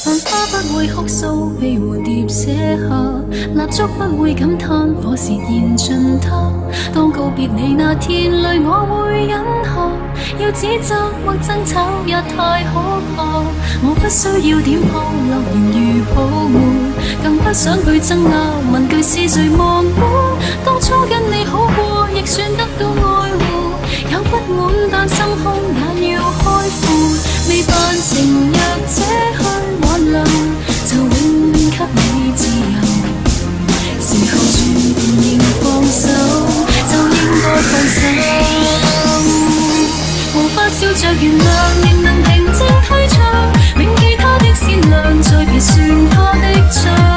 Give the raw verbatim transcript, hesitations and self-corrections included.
繁花不會哭訴，被蝴蝶寫下；蠟燭不會感嘆，火舌燃盡它。當告別你那天，淚我會忍下。要指責或爭吵也太可怕。我不需要點破，諾言如泡沫，更不想去爭拗。問句是誰忘本？當初跟你好過，亦算得到愛護。有不滿，但心胸也要開闊。未扮成弱者去挽留，就永遠給你自由。時候注定要放手，就應該放手。無法笑着原諒，仍能平靜退場。銘記他的善良，再別算他的賬。